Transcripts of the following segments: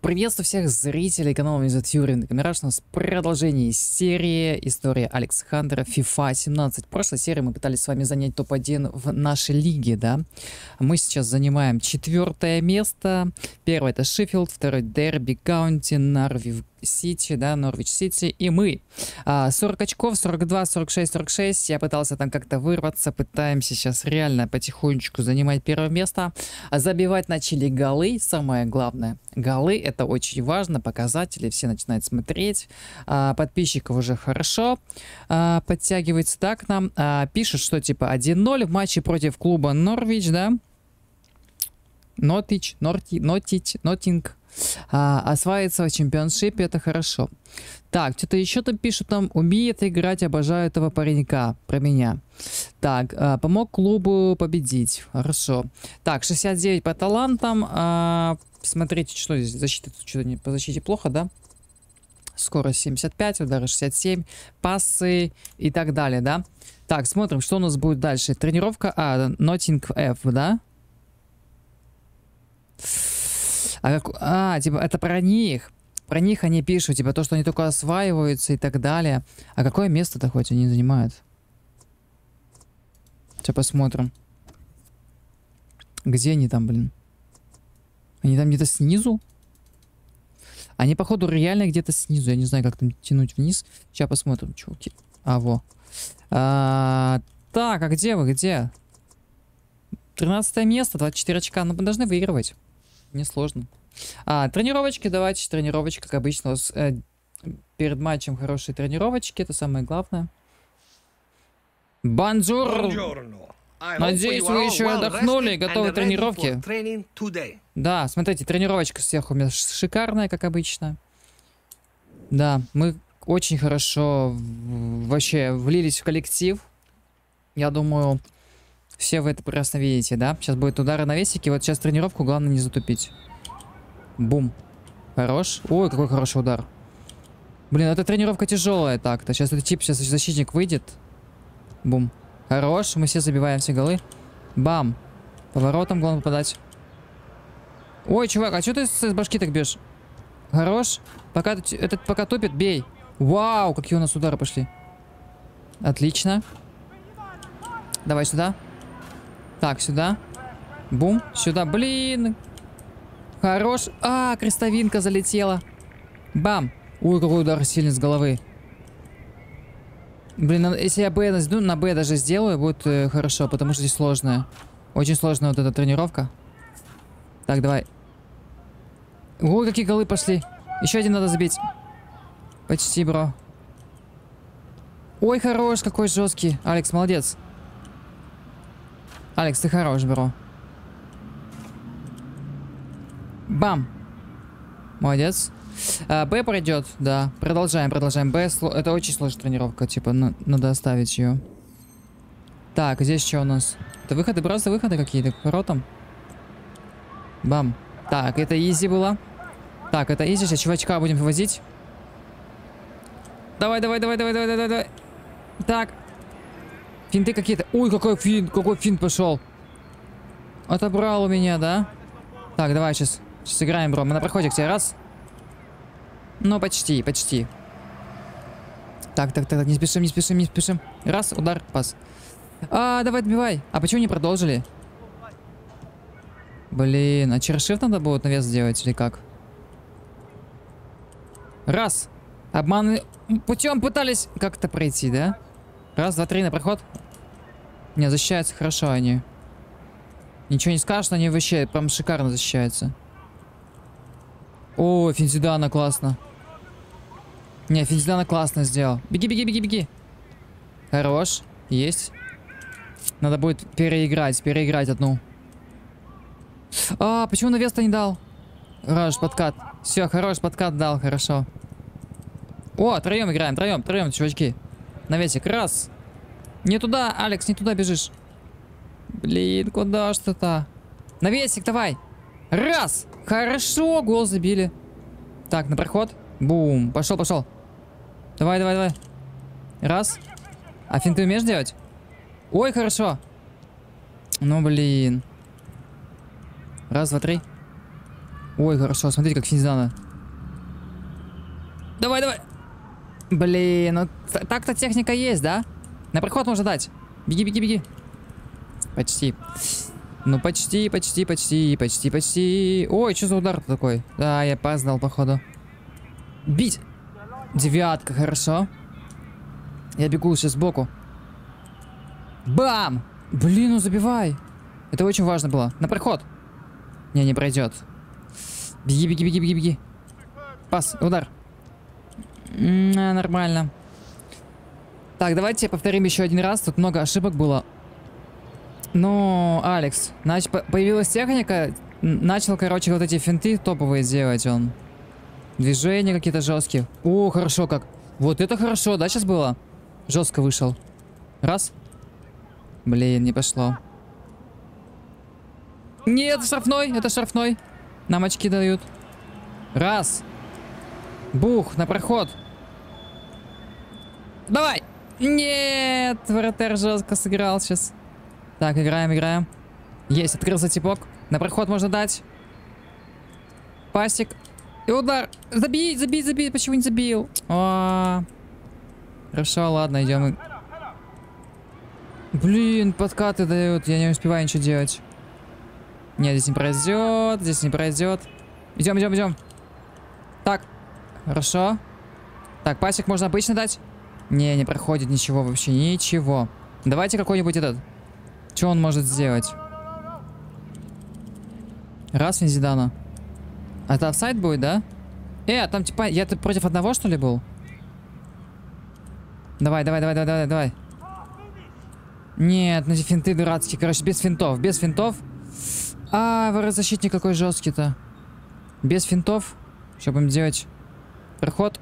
Приветствую всех зрителей канала Мизотюринг. Мираж, у нас продолжение серии «История Алекс Хантера FIFA 17». В прошлой серии мы пытались с вами занять топ-1 в нашей лиге, да? Мы сейчас занимаем 4-е место. Первое это Шеффилд, второй Дерби Каунти, Норвич Сити, да, Норвич Сити. И мы 40 очков, 42, 46, 46. Я пытался там как-то вырваться. Пытаемся сейчас реально потихонечку занимать первое место. Забивать начали голы, самое главное. Голы это очень важно, показатели, все начинают смотреть. Подписчиков уже хорошо подтягивается так к нам. Пишут, что типа 1-0 в матче против клуба Норвич, да? Нотинг. Осваивается в чемпионшипе, это хорошо. Так, что-то еще там пишут, там умеет играть, обожаю этого паренька, про меня. Так, помог клубу победить, хорошо. Так, 69 по талантам. Смотрите, что здесь, защита, что-то по защите плохо, да? Скорость 75, удары 67, пассы и так далее, да? Так, смотрим, что у нас будет дальше. Тренировка, Нотинг F, да? Типа, это про них. Про них они пишут, типа, то, что они только осваиваются и так далее. А какое место-то хоть они занимают? Сейчас посмотрим. Где они там, блин? Они там где-то снизу? Они, походу, реально где-то снизу. Я не знаю, как там тянуть вниз. Сейчас посмотрим, чуваки. Во. Так, а где вы? Где? 13 место, 24 очка. Ну, мы должны выигрывать. Несложно. Тренировочки, давайте, тренировочки, как обычно. Перед матчем хорошие тренировочки, это самое главное. Бонжур! Надеюсь, вы еще отдохнули и готовы к тренировке. Да, смотрите, тренировочка сверху у меня шикарная, как обычно. Да, мы очень хорошо вообще влились в коллектив. Я думаю, все вы это прекрасно видите, да? Сейчас будет удары на весике. Вот сейчас тренировку, главное не затупить. Бум. Хорош. Ой, какой хороший удар. Блин, эта тренировка тяжелая так-то. Сейчас этот тип, сейчас защитник выйдет. Бум. Хорош. Мы все забиваем все голы. Бам. Поворотом главное попадать. Ой, чувак, а что ты с башки так бьешь? Хорош. Пока этот пока тупит, бей. Вау, какие у нас удары пошли. Отлично. Давай сюда. Так, сюда. Бум. Сюда. Блин. Хорош. Крестовинка залетела. Бам. Ой, какой удар сильный с головы. Блин, если я Б на Б даже сделаю, будет хорошо, потому что здесь сложная. Очень сложная вот эта тренировка. Так, давай. Ой, какие голы пошли. Еще один надо забить. Почти, бро. Ой, хорош, какой жесткий. Алекс, молодец. Алекс, ты хорош, бро. Бам. Молодец. Б пройдет, да. Продолжаем. Б, это очень сложная тренировка, типа, надо оставить ее. Так, здесь что у нас? Это выходы, просто выходы какие-то к воротам. Бам. Так, это изи было. Так, это изи, сейчас чувачка будем вывозить. Давай. Так. Финты какие-то. Ой, какой финт пошел. Отобрал у меня, да? Так, давай сейчас сыграем, бро. Мы на проходе к тебе. Раз. Ну, почти. Так, не спешим. Раз, удар, пас. Давай, добивай. А почему не продолжили? Блин, а через shift надо будет навес сделать или как? Раз. Обман путем пытались как-то пройти, да? Раз, два, три, на проход. Не, защищаются хорошо они. Ничего не скажешь, но они вообще прям шикарно защищаются. О, Финзидана классно. Не, Финзидана классно сделал. Беги. Хорош. Есть. Надо будет переиграть одну. Почему навес-то не дал? Хорош, подкат. Все, хорош, подкат дал, хорошо. О, троем играем, троем, чувачки. Навесик, раз. Не туда, Алекс, не туда бежишь. Блин, куда ж ты-то? Навесик, давай. Раз. Хорошо, гол забили. Так, на проход. Бум. Пошел. Давай. Раз. А финты умеешь делать? Ой, хорошо. Ну, блин. Раз, два, три. Ой, хорошо, смотрите, как Финзана. Давай, давай. Блин, ну так-то техника есть, да? На проход можно дать. Беги, беги, беги. Почти. Ну, почти, почти, почти, почти, почти. Ой, что за удар такой? Да, я опоздал, походу. Бить. Девятка, хорошо. Я бегу сейчас сбоку. Бам! Блин, ну забивай. Это очень важно было. На проход. Не пройдет. Беги, беги, беги, беги, беги. Пас, удар. Нормально. Так, давайте повторим еще один раз. Тут много ошибок было. Ну, Алекс, появилась техника. Начал, короче, вот эти финты топовые делать он. Движения какие-то жесткие. О, хорошо как. Вот это хорошо, да, сейчас было? Жестко вышел. Раз. Блин, не пошло. Нет, штрафной, это штрафной. Нам очки дают. Раз. Бух, на проход. Давай. Нет, вратарь жестко сыграл сейчас. Так, играем, играем. Есть, открылся типок. На проход можно дать. Пасик. И удар. Забей, забей, забей. Почему не забил? Хорошо, ладно, идем. Блин, подкаты дают. Я не успеваю ничего делать. Нет, здесь не пройдет. Здесь не пройдет. Идем, идем, идем. Так. Хорошо. Так, пасик можно обычно дать? Не проходит ничего вообще. Ничего. Давайте какой-нибудь этот. Что он может сделать? Раз, Вензидана. А это офсайд будет, да? Там типа, я тут против одного, что ли, был? Давай, давай, давай, давай, давай, давай. Нет, ну эти финты дурацкие. Короче, без финтов, без финтов. Ворозащитник какой жесткий-то. Без финтов. Что будем делать? Проход.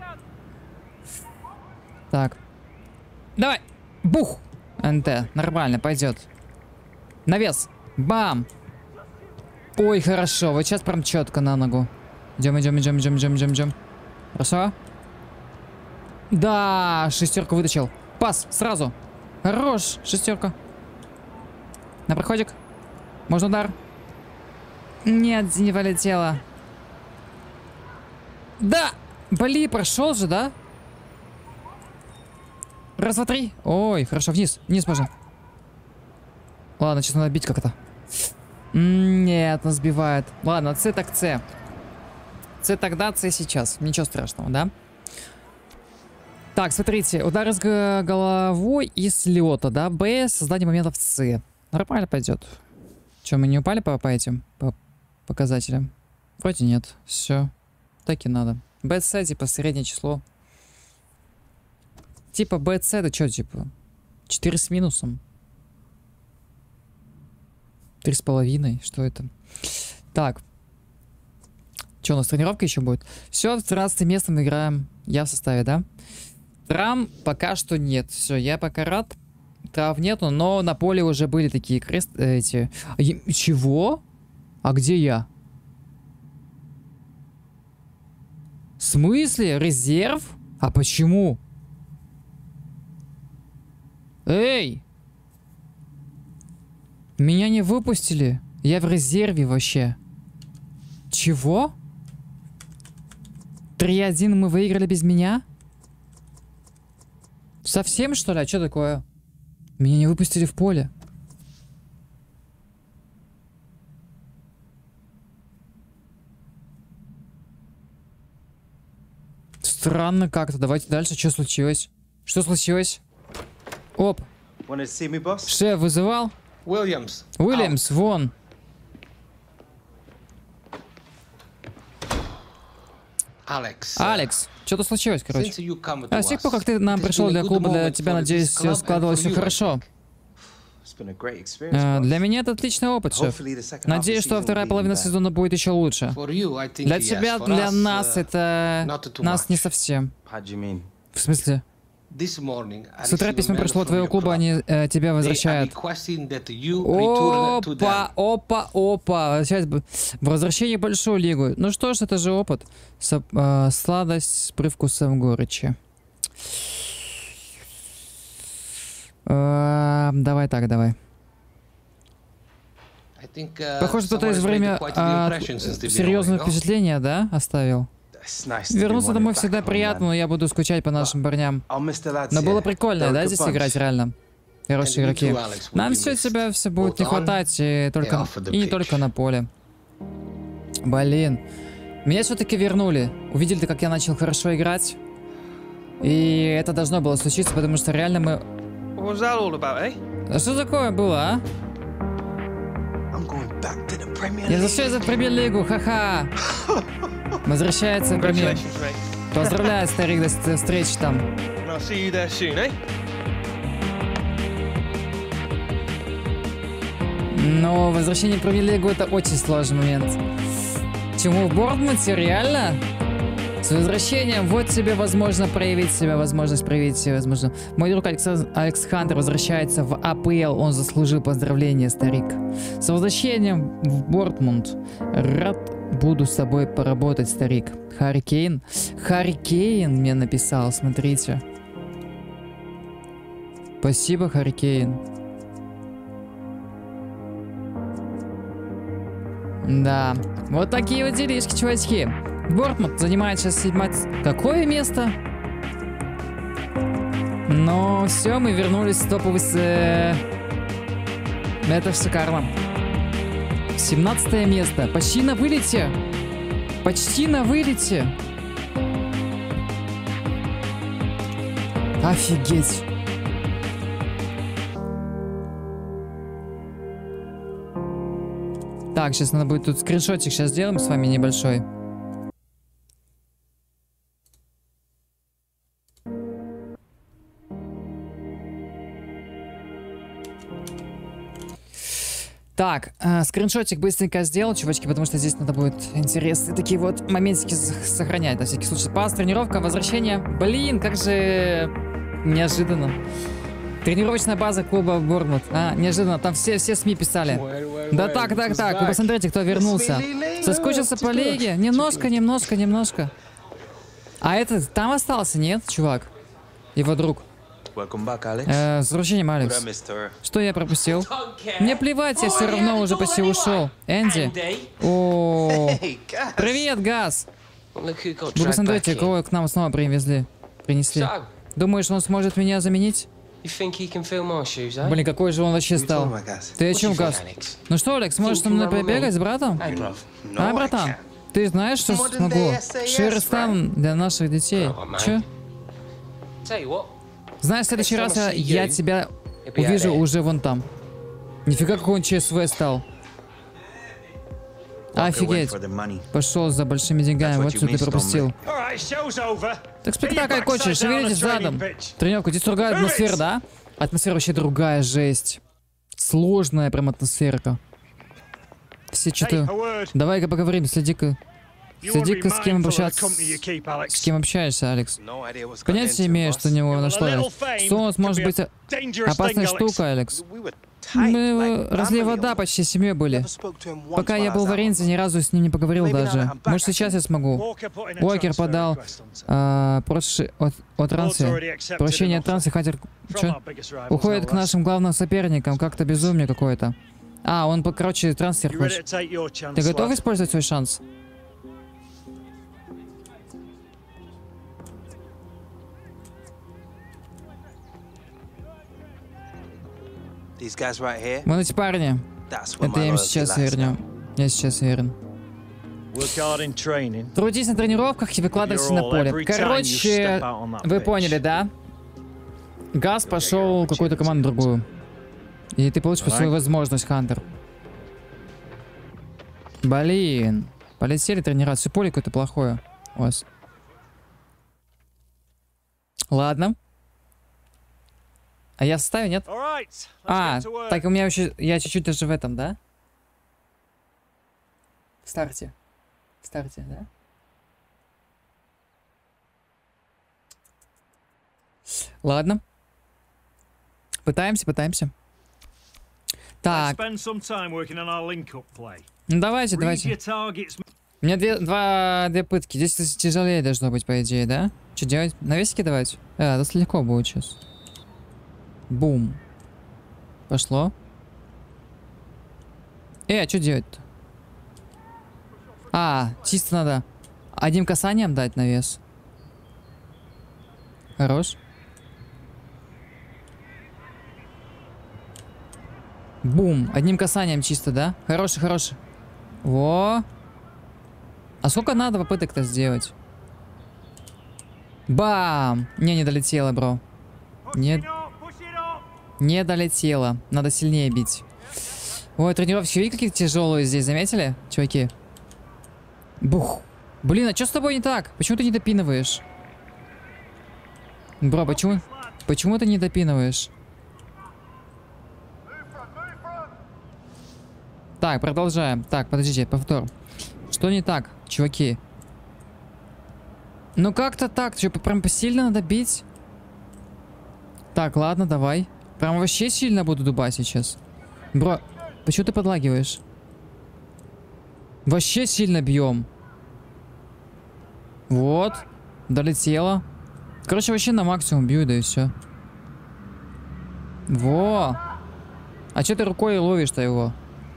Так. Давай. Бух. НТ. Нормально, пойдет. Навес. Бам. Ой, хорошо. Вот сейчас прям четко на ногу. Идем, идем, идем, идем, идем, идем, идем. Хорошо. Да, шестерку вытащил. Пас, сразу. Хорош, шестерка. На проходик. Можно удар. Нет, не полетело. Да! Блин, прошел же, да? Раз, два, три. Ой, хорошо, вниз. Вниз можно. Ладно, сейчас надо бить как-то. Нет, нас сбивает. Ладно, С так С. С тогда, С сейчас. Ничего страшного, да? Так, смотрите. Удар с головой и слета, да? Б, создание моментов С. Нормально пойдет. Че, мы не упали по этим показателям? Вроде нет. Все. Так и надо. БС, типа, среднее число. Типа, БС, это что, типа? 4 с минусом. 3,5. Что это? Так. Что, у нас тренировка еще будет? Все, 13 место мы играем. Я в составе, да? Травм пока что нет. Все, я пока рад. Трав нету, но на поле уже были такие эти... Чего? А где я? В смысле? Резерв? А почему? Эй! Меня не выпустили. Я в резерве вообще. Чего? 3-1 мы выиграли без меня? Совсем, что ли? А что такое? Меня не выпустили в поле. Странно как-то. Давайте дальше. Что случилось? Что случилось? Оп. Шеф вызывал? Уильямс, вон. Алекс, что-то случилось, короче. А с тех пор, как ты нам пришел для клуба, для тебя, надеюсь, все складывалось все хорошо. Для меня это отличный опыт, шеф. Надеюсь, что вторая половина сезона будет еще лучше. Для тебя, для нас это... Нас не совсем. В смысле? С утра письмо пришло от твоего клуба, они тебя возвращают. Опа. Сейчас возвращение в большую лигу. Ну что ж, это же опыт. Сладость с привкусом горечи. Давай так, давай. Похоже, кто-то из время серьезного впечатления, да, оставил? Вернуться домой всегда приятно, но я буду скучать по нашим парням. Но было прикольно, да, здесь играть реально? Хорошие игроки. Нам все тебя все будет не хватать, и не только на поле. Блин. Меня все-таки вернули. Увидели, как я начал хорошо играть. И это должно было случиться, потому что реально мы... А что такое было, а? Я возвращаюсь в премьер-лигу, ха-ха. Возвращается в премьер. Поздравляю, старик, до встречи там. Но возвращение в премьер-лигу — это очень сложный момент. Чему в Бортмуте? Реально? С возвращением, вот тебе возможность проявить себя, возможно. Мой друг Алекс Хантер возвращается в АПЛ, он заслужил поздравления, старик. С возвращением в Бортмунд. Рад буду с тобой поработать, старик. Харри Кейн мне написал, смотрите. Спасибо, Харри Кейн. Да, вот такие вот делишки, чувачки. Бортмунд занимает сейчас 7... Какое место? Но все, мы вернулись в топовый... Это шикарно. 17 место. Почти на вылете. Почти на вылете. Офигеть. Так, сейчас надо будет тут скриншотик сейчас сделаем с вами небольшой. Так, скриншотик быстренько сделал, чувачки, потому что здесь надо будет интересные такие вот моментики сохранять, на всякий случай. Пас, тренировка, возвращение. Блин, как же неожиданно. Тренировочная база клуба Бортмунд. Неожиданно, там все СМИ писали. Да так. Вы посмотрите, кто вернулся. Соскучился по лиге? Немножко. А этот там остался, нет, чувак? Его друг. С возвращением, Алекс. Что я пропустил? Мне плевать, я все равно уже почти ушел. Энди? О, привет, Газ. Вы посмотрите, кого к нам снова принесли. Думаешь, он сможет меня заменить? Блин, какой же он вообще стал? Ты о чем, Газ? Ну что, Алекс, можешь со мной побегать с братом? Братан? Ты знаешь, что смогу? Шерстан для наших детей. Че? Знаешь, в следующий раз я тебя увижу уже вон там. Нифига, какой он ЧСВ стал. Офигеть. Пошел за большими деньгами, вот что ты пропустил. Так спектакль кончили, шевелитесь задом. Тренировка, здесь другая атмосфера, да? Атмосфера вообще другая, жесть. Сложная прям атмосферка. Все что-то... Давай-ка поговорим, следи-ка, с кем общаться. С кем общаешься, Алекс? Понятия имею, что у него нашло. Что он может быть опасная штука, Алекс? Мы разлили вода, почти с семьей были. Пока я был в Орензе, ни разу с ним не поговорил даже. Может, сейчас я смогу. Уокер подал о трансе. Прощение от транса, Хантер... Уходит к нашим главным соперникам. Как-то безумие какое-то. Он, короче, трансфер хочет. Ты готов использовать свой шанс? Вон эти парни. Это я им сейчас вернем. Я сейчас верен. Трудись на тренировках и выкладывайся на поле. Короче, вы поняли, да? Газ пошел в какую-то команду другую. И ты получишь свою возможность, Хантер. Блин. Полетели тренироваться. Поле какое-то плохое у вас. Ладно. А я в составе, нет? Так у меня вообще... Я чуть-чуть даже в этом, да? В старте. В старте, да? Ладно. Пытаемся. Так. Ну давайте. У меня две пытки. Здесь тяжелее должно быть, по идее, да? Что делать? Навесики давать? Это легко будет сейчас. Бум. Пошло. А что делать-то? Чисто надо одним касанием дать навес. Хорош. Бум. Одним касанием чисто, да? Хороший, хороший. Во. А сколько надо попыток-то сделать? Бам! Не долетело, бро. Не долетело. Надо сильнее бить. Ой, тренировки, видите, какие тяжелые здесь, заметили, чуваки? Бух. Блин, а что с тобой не так? Почему ты не допинываешь? Бро, почему ты не допинываешь? Так, продолжаем. Так, подождите, повтор. Что не так, чуваки? Ну как-то так, что, прям посильно надо бить? Так, ладно, давай. Прям вообще сильно буду дубать сейчас. Бро, почему ты подлагиваешь? Вообще сильно бьем. Вот. Долетело. Короче, вообще на максимум бью, да и все. Во. А что ты рукой ловишь-то его?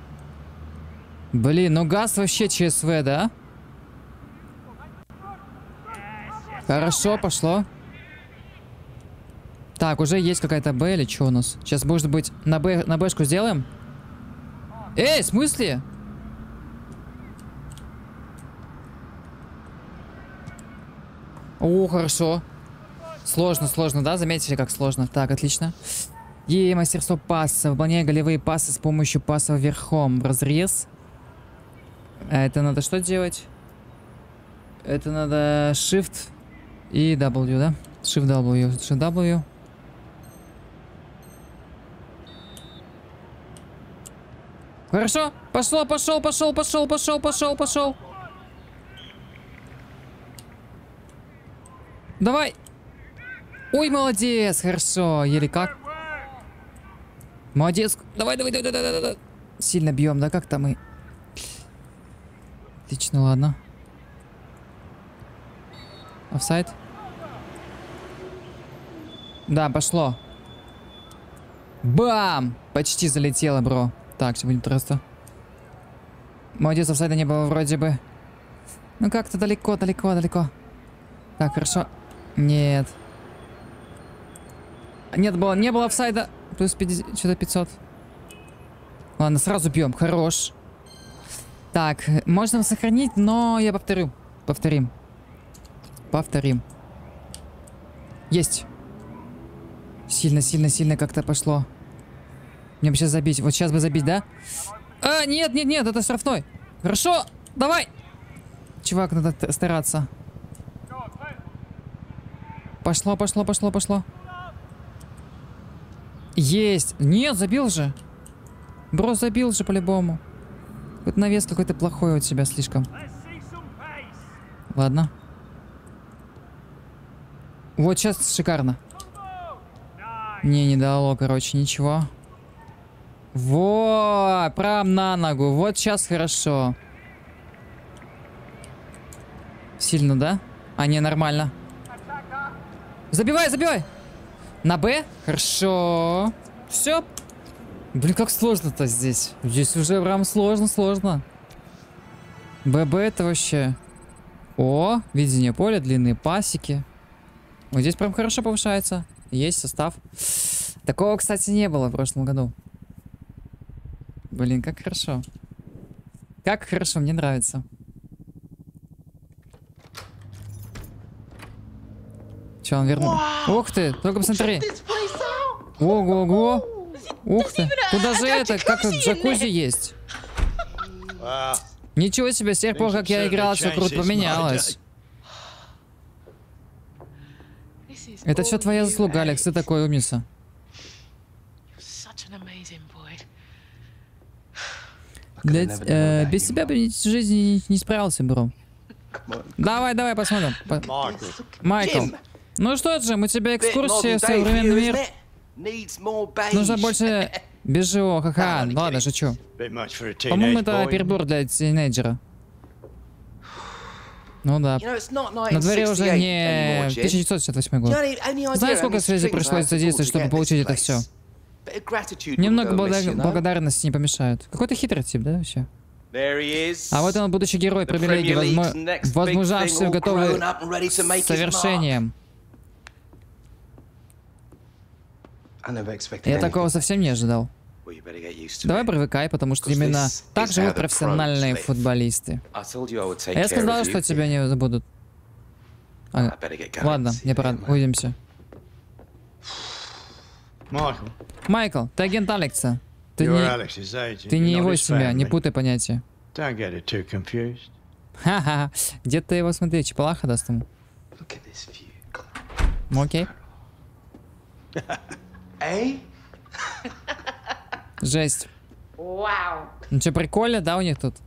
Блин, ну газ вообще ЧСВ, да? Хорошо, пошло. Так, уже есть какая-то Б или что у нас? Сейчас, может быть, на Бшку сделаем? В смысле? О, хорошо. Сложно, да? Заметили, как сложно? Так, отлично. Мастерство пасса. Выполняя голевые пассы с помощью пасса верхом. Разрез. Это надо что делать? Это надо Shift и W, да? Shift W. Хорошо. Пошел. Давай. Ой, молодец. Хорошо. Еле как. Молодец. Давай. Сильно бьем, да? Как-то мы. Отлично, ладно. Офсайд. Да, пошло. Бам! Почти залетело, бро. Так, все будет просто. Молодец, офсайда не было вроде бы. Ну как-то далеко. Так, хорошо. Нет. Не было офсайда. Плюс 50, что-то 500. Ладно, сразу бьем. Хорош. Так, можно сохранить, но я повторим. Есть. Сильно как-то пошло. Мне бы сейчас забить. Вот сейчас бы забить, да? Нет, это штрафной. Хорошо, давай. Чувак, надо стараться. Пошло. Есть. Нет, забил же. Бро, забил же по-любому. Вот навес какой-то плохой у тебя слишком. Ладно. Вот сейчас шикарно. Не дало, короче, ничего. Во, прям на ногу. Вот сейчас хорошо. Сильно, да? Не, нормально. Забивай. На Б? Хорошо. Все. Блин, как сложно-то здесь. Здесь уже прям сложно. ББ это вообще... О, видение поля, длинные пасеки. Вот здесь прям хорошо повышается. Есть состав. Такого, кстати, не было в прошлом году. Блин, как хорошо. Как хорошо, мне нравится. Че, он вернул? Ух ты, только посмотри. Ого. Ух ты. Тут даже это, как джакузи есть. Ничего себе, с тех пор, как я играл, все круто поменялось. Это все твоя заслуга, Алекс, ты такой умница. Без тебя бы в жизни не справился, бро. Давай, посмотрим. Майкл. Ну что же, мы тебе экскурсия в современный мир. Нужно больше бежевого, ха-ха. Ладно, шучу. По-моему, это перебор для тинейджера. Ну да. На дворе уже не 1968 год. Знаешь, сколько связей пришлось задействовать, чтобы получить это все? Немного благодарности не помешает. Какой-то хитрый тип, да, вообще? А вот он, будущий герой Премьер Лиги, возмужавший, готовый к совершениям. Я такого совсем не ожидал. Давай привыкай, потому что именно так живут профессиональные футболисты. Я сказал, что тебя не забудут. Ладно, мне пора. Увидимся. Майкл, ты агент Алекса. Ты не его семья, не путай понятия. Ха-ха. Где ты его смотри, чепалаха даст ему? Окей. Жесть. Вау. Ну что, прикольно, да, у них тут?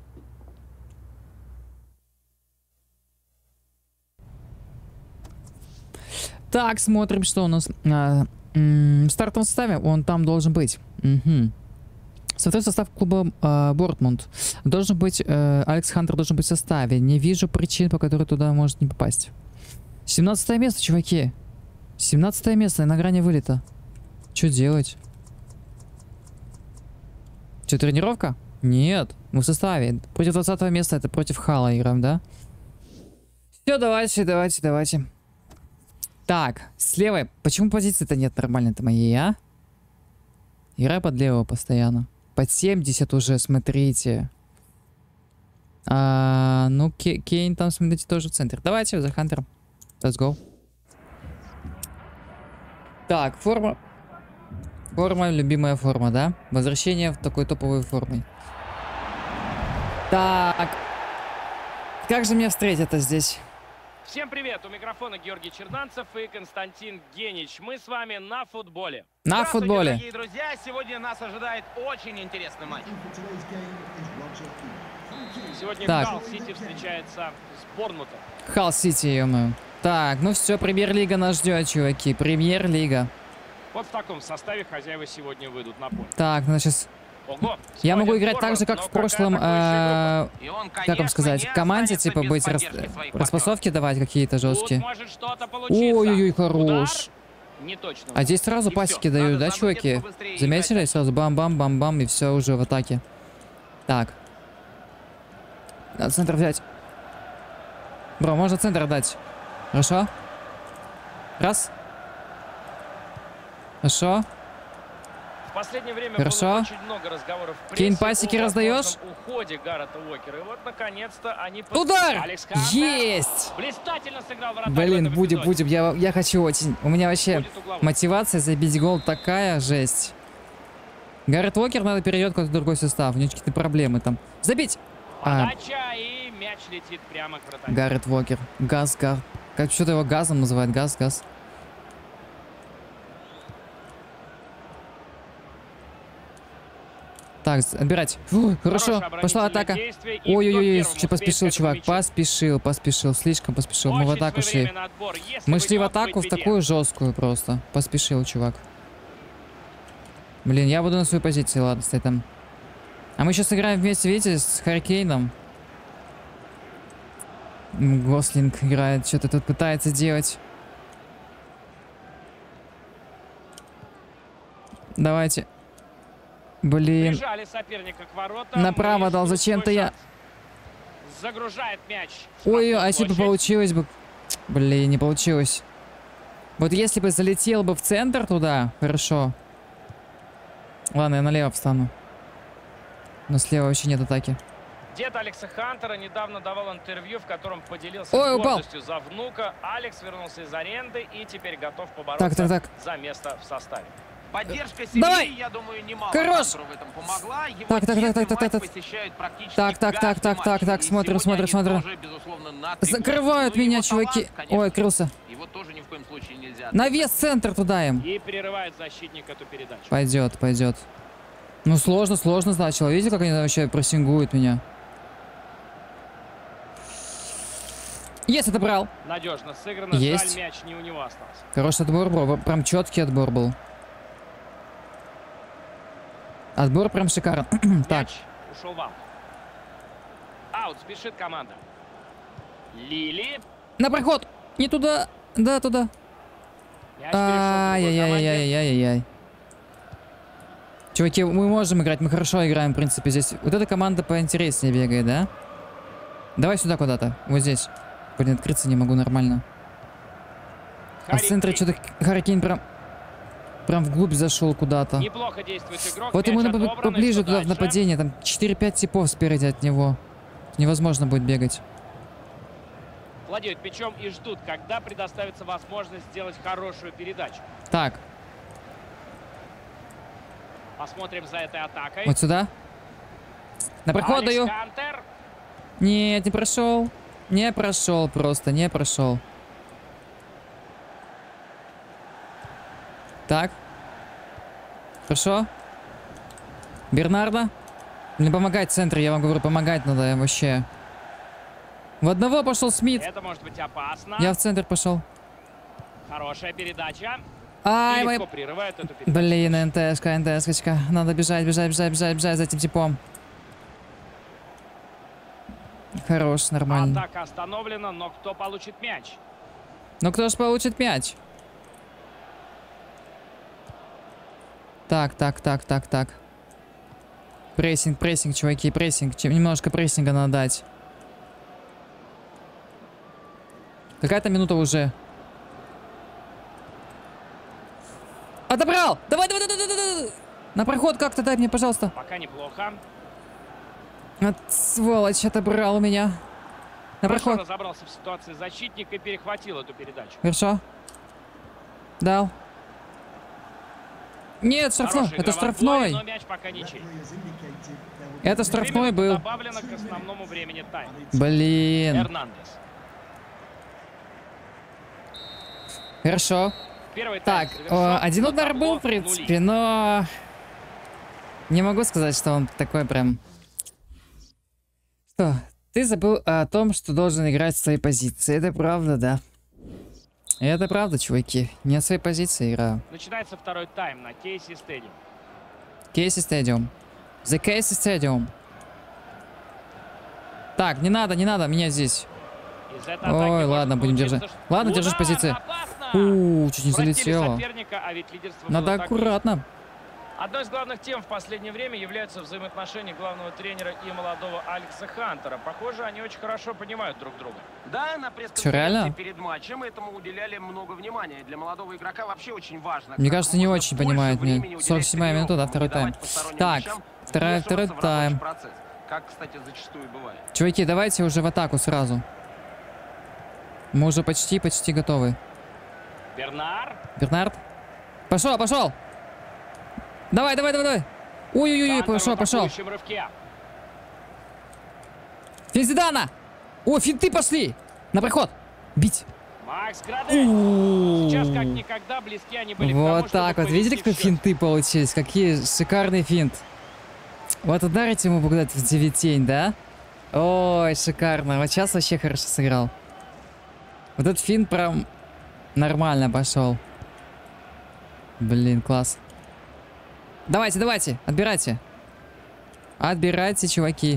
Так, смотрим, что у нас. В стартовом составе он там должен быть. Угу. Стартовый состав клуба Бортмунд. Должен быть, Алекс Хантер должен быть в составе. Не вижу причин, по которой туда может не попасть. 17 место, чуваки. 17 место, на грани вылета. Что делать? Что, тренировка? Нет, мы в составе. Против 20 места, это против Хала играем, да? Все, давайте. Так, с левой. Почему позиции-то нет нормальной-то моей, а? Играй под левого постоянно. Под 70 уже, смотрите. Ну, Кейн там, смотрите, тоже в центре. Давайте за Хантером. Let's go. Так, форма. Форма, любимая форма, да? Возвращение в такой топовой форме. Так. Как же меня встретят-то здесь? Всем привет! У микрофона Георгий Черданцев и Константин Генич. Мы с вами на футболе. На футболе. Дорогие друзья, сегодня нас ожидает очень интересный матч. Сегодня Халл-Сити встречается с Борнмутом. Халл-Сити, ё-моё. Так, ну все, Премьер-лига нас ждет, чуваки. Премьер-лига. Вот в таком составе хозяева сегодня выйдут на поле. Так, ну сейчас... Ого, я могу играть так же, как в прошлом, как вам сказать, команде, типа, быть, распасовки давать какие-то жесткие. Ой-ой-ой, хорош. Не точно. А здесь сразу пасики дают, да, чуваки? Заметили? Сразу бам-бам-бам-бам, и все уже в атаке. Так. Надо центр взять. Бро, можно центр дать. Хорошо? Раз. Хорошо. В последнее время хорошо. Было очень много разговоров в прессе. Кейн, пасики раздаешь? Уходе Гаррета Уокера. И вот, наконец-то, они... Удар! Есть! Блистательно сыграл вратарь. Блин, будем. Я хочу очень. У меня вообще мотивация забить гол такая жесть. Гаррет Уокер надо перейдет куда-то в другой состав. У него какие-то проблемы там. Забить! Подача, и мяч летит прямо к вратарю. Гаррет Уокер. Газ. Как что-то его газом называют. Газ. Так, отбирать. Фу, хорошо, пошла атака. Ой-ой-ой, поспешил, чувак. Поспешил, слишком поспешил. Мы в атаку шли. Мы шли в атаку в такую жесткую просто. Поспешил, чувак. Блин, я буду на своей позиции, ладно, стой там. А мы сейчас играем вместе, видите, с Харрикейном. Гослинг играет, что-то тут пытается делать. Давайте. Блин. Направо дал, зачем-то я. Загружает мяч. Ой, а если бы получилось бы... Блин, не получилось. Вот если бы залетел бы в центр туда, хорошо. Ладно, я налево встану. Но слева вообще нет атаки. Дед Алекса Хантера недавно давал интервью, в котором поделился гордостью за внука. Алекс вернулся из аренды и теперь готов побороться за место в составе. Поддержка семьи, я думаю, немало Хантеру в этом помогла. Так, смотрим. Закрывают меня, чуваки. Ой, открылся. Его тоже ни в коем случае нельзя. Навес центр туда им. И прерывает защитник эту передачу. Пойдет. Ну, сложно начало. Видите, как они вообще прессингуют меня? Есть, отобрал. Надежно сыграно. Есть. Жаль, мяч не у него остался. Хороший отбор был. Прям четкий отбор был. Отбор прям шикарный. Так. Ушел в аут. Аут, спешит команда. Лили. На проход. Не туда. Да, туда. Ай-яй-яй-яй-яй-яй. Чуваки, мы можем играть, мы хорошо играем, в принципе, здесь. Вот эта команда поинтереснее бегает, да? Давай сюда куда-то, вот здесь. Блин, открыться не могу нормально. А в центре что-то Харри Кейн прям вглубь зашел куда-то. Неплохо действует игрок. Вот ему надо поближе туда в нападение, там 4-5 типов спереди от него. Невозможно будет бегать. Владеют мячом и ждут, когда предоставится возможность сделать хорошую передачу. Так. Посмотрим за этой атакой. Вот сюда. На проход даю. Нет, не прошел. Не прошел просто, не прошел. Так. Хорошо. Бернардо. Не помогать в центре, я вам говорю, помогать надо вообще. В одного пошел Смит. Это может быть опасно. Я в центр пошел. Хорошая передача. Ай, легко прерывают эту передачу. Блин, НТС-очка. Надо бежать за этим типом. Хорош, нормально. Атака остановлена, но кто получит мяч? Ну кто ж получит мяч? Так. Прессинг, чуваки, прессинг. Немножко прессинга надо дать. Какая-то минута уже. Отобрал! Давай! На проход как-то дай мне, пожалуйста. Пока неплохо. Вот сволочь, отобрал у меня. На проход. Разобрался в ситуации защитник и перехватил эту передачу. Хорошо. Дал. Нет, штрафной. Это штрафной. Но мяч пока ничей. Это штрафной был. Добавлено к основному времени тайм. Блин. Эрнандес. Хорошо. Так, один удар был, в принципе, но... Не могу сказать, что он такой прям... Что? Ты забыл о том, что должен играть в своей позиции. Это правда, да. Это правда, чуваки. Не в своей позиции играю. Начинается второй тайм на Кейси Stadium. Кейси Stadium. The Кейси Stadium. Так, не надо меня здесь. Ой, ладно, будем держать. Ладно, держишь позиции. Чуть не залетело. Надо аккуратно. Одной из главных тем в последнее время являются взаимоотношения главного тренера и молодого Алекса Хантера. Похоже, они очень хорошо понимают друг друга. Да, на пресс-конференции перед матчем этому уделяли много внимания. Для молодого игрока вообще очень важно. Мне кажется, не очень понимают. 47-я минута, да, второй тайм. Так, второй тайм. Как, кстати, зачастую бывает. Чуваки, давайте уже в атаку сразу. Мы уже почти готовы. Бернард. Пошел. Давай. Ой, пошел. Финзидана. О, финты пошли. На проход. Бить. Сейчас как никогда близки они были. Вот так вот. Видели, как финты получились? Какие шикарный финт. Вот ударить ему куда-то в девятень, да? Ой, шикарно. Вот сейчас вообще хорошо сыграл. Вот этот финт прям нормально пошел. Блин, класс. Давайте, отбирайте. Отбирайте, чуваки.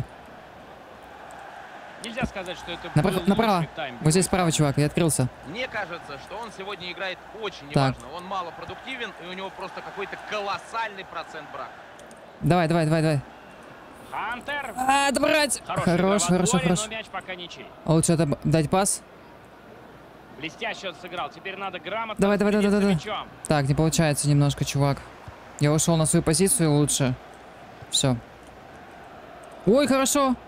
Нельзя сказать, что это направо. Вот здесь справа, чувак, я открылся. Мне кажется, что он сегодня играет очень неважно. Он мало продуктивен, и у него просто какой-то колоссальный процент брака. Давай. Хантер. Добрать. Хорош. Но мяч пока ничей. А лучше дать пас. Блестяще он сыграл. Теперь надо грамотно. Давай. Так, не получается немножко, чувак. Я ушел на свою позицию лучше. Все. Ой, хорошо.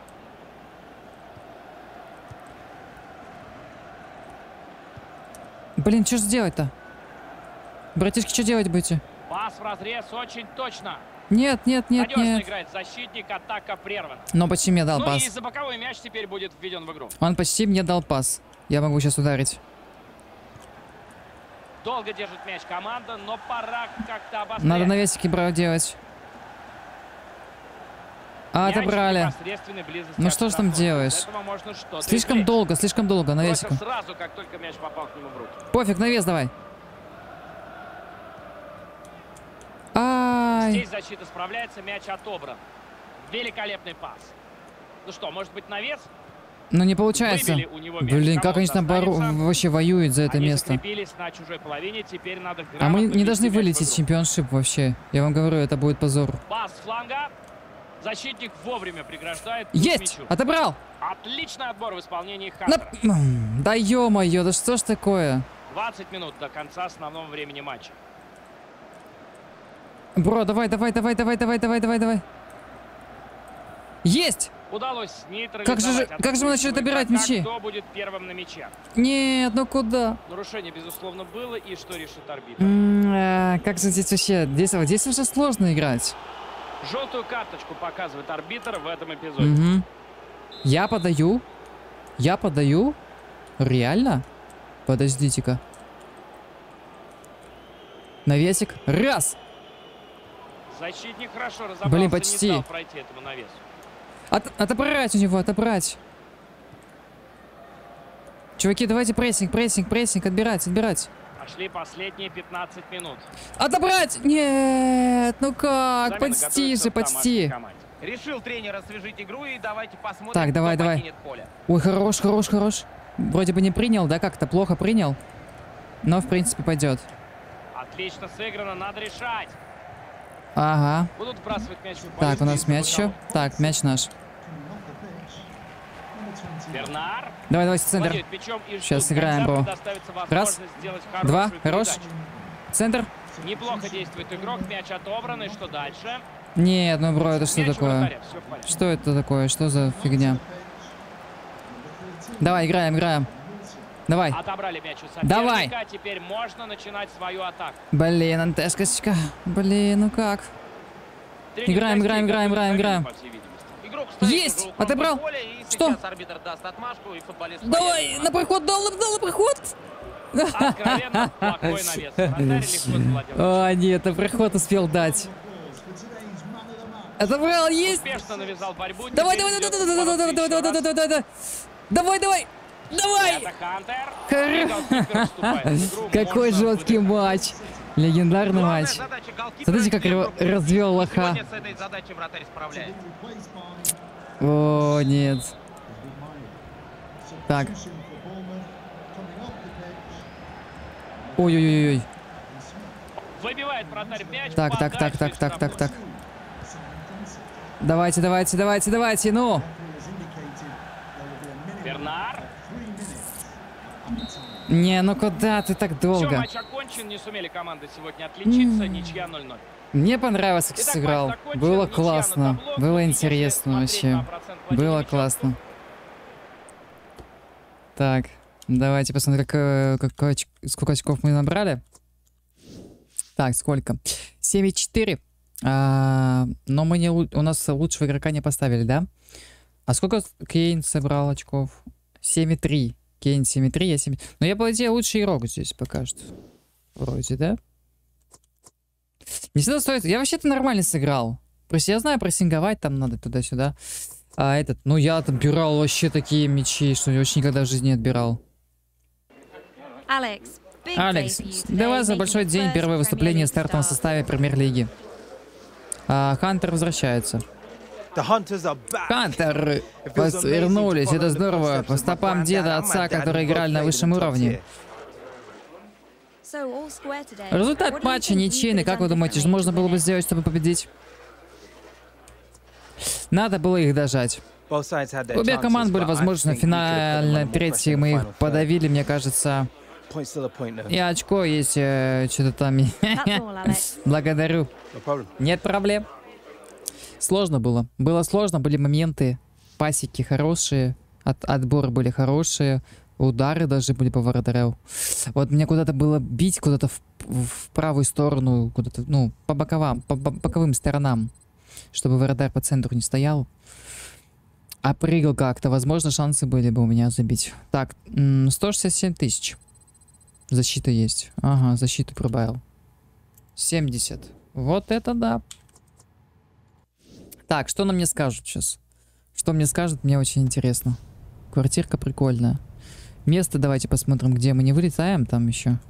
Блин, что сделать-то? Братишки, что делать будете? Пас в разрез очень точно. Нет. Надежно играет защитник, атака прервана. Но почти мне дал пас. И за боковой мяч теперь будет введен в игру. Он почти мне дал пас. Я могу сейчас ударить. Долго держит мяч команда, но пора как-то обострять. Надо навесики делать. Отобрали. Ну что ж там делаешь? Слишком долго навесику. Сразу, как только мяч попал к нему в руки. Пофиг, навес давай. Ай. Здесь защита справляется, мяч отобран. Великолепный пас. Ну что, может быть навес? Ну не получается. Блин, как они там вообще воюют за это место. А мы не должны вылететь в чемпионшип вообще. Я вам говорю, это будет позор. Пас с фланга. Защитник вовремя преграждает. Есть! Отобрал! Отличный отбор в исполнении Хантера. Да ё-моё, да что ж такое? 20 минут до конца основного времени матча. Бро, давай. Есть! Удалось нейтрализовать. Как же мы начали добирать мячи? Кто будет первым на мяче? Нет, ну куда? Нарушение, безусловно, было. И что решит арбитр? Как же здесь вообще? Здесь уже сложно играть. Желтую карточку показывает арбитр в этом эпизоде. Угу. Я подаю? Реально? Подождите-ка. Навесик. Раз! Защитник хорошо разобрался. Блин, почти. Не дал пройти этому навесу. Отобрать у него, отобрать. Чуваки, давайте прессинг, отбирать. Пошли последние 15 минут. Отобрать! Нет, ну как? Почти. Решил тренер освежить игру, и давайте посмотрим, так, давай. поле. Ой, хорош. Вроде бы не принял, да, как-то плохо принял. Но, в принципе, пойдет. Отлично сыграно, надо решать. Ага. Будут вбрасывать мяч. Так, у нас мяч еще. Так, мяч наш. Бернар. Давай, центр. Сейчас сыграем, бро. Раз, два, хорош. Центр. Неплохо действует игрок, мяч отобран, и что дальше? Нет, ну, бро, это что такое? Что это такое? Что за фигня? Давай, играем. Давай. Отобрали мяч у соперника. Давай. Теперь можно начинать свою атаку. Блин, антешкочка. Блин, ну как? Играем. Есть! Отобрал! Что? Давай! На проход дал на проход! Откровенно плохой навес. О, нет, на проход успел дать. Отобрал, есть! Успешно навязал борьбу. Давай! Какой жесткий матч! Легендарный матч. Смотрите, как развел лоха. О, нет. Так. Ой-ой-ой. Выбивает вратарь мяч. Так. Давайте, ну. Бернар. Не, ну куда ты так долго? Все, матч окончен, не сумели команды сегодня отличиться, ничья 0-0. Мне понравилось, как сыграл. Было классно, было интересно вообще. Было классно. Так, давайте посмотрим, сколько очков мы набрали. Так, сколько? 7,4. Но мы не, у нас лучшего игрока не поставили, да? А сколько Кейн собрал очков? 7,3. Кейн 7,3, я 7. Но я, по идее, лучший игрок здесь пока что. Вроде, да? Не всегда стоит. Я вообще-то нормально сыграл. Просто я знаю, прессинговать там надо туда-сюда. А этот, ну я отбирал вообще такие мячи, что я вообще никогда в жизни не отбирал. Алекс, для вас за большой день, первое выступление в стартовом составе премьер-лиги. Хантер возвращается. Хантер вернулись, это здорово. По стопам деда, отца, которые играли на высшем уровне. Результат матча ничейный. Как вы думаете, что можно было бы сделать, чтобы победить? Надо было их дожать. Обе команды были возможны. Финальной третьей мы их подавили, мне кажется. И очко есть что-то там. Благодарю. Нет проблем. Сложно было. Было сложно, были моменты. Пасики хорошие. Отборы были хорошие. Удары даже были по вратарю. Вот мне куда-то было бить, куда-то в правую сторону, куда-то, ну, по боковым сторонам, чтобы вратарь по центру не стоял. А прыгал как-то. Возможно, шансы были бы у меня забить. Так, 167 тысяч. Защита есть. Ага, защиту прибавил. 70. Вот это да. Так, что нам мне скажут сейчас? Что мне скажут, мне очень интересно. Квартирка прикольная. Место давайте посмотрим, где мы не вылетаем там еще.